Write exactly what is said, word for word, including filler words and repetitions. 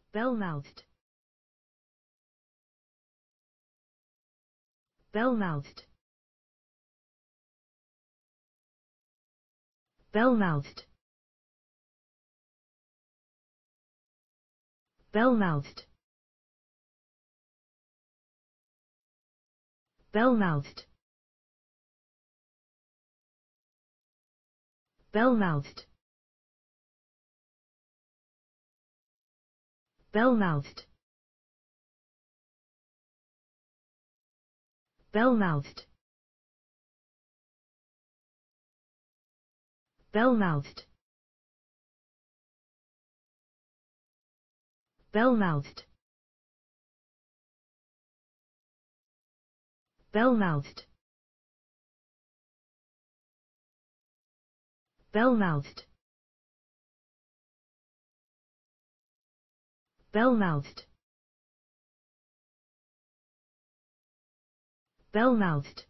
bell-mouthed, bell-mouthed, bell-mouthed, bell-mouthed, bell-mouthed, bell-mouthed, bell-mouthed, bell-mouthed, bell-mouthed, bell-mouthed, bell-mouthed, bell-mouthed, bell-mouthed, bell-mouthed,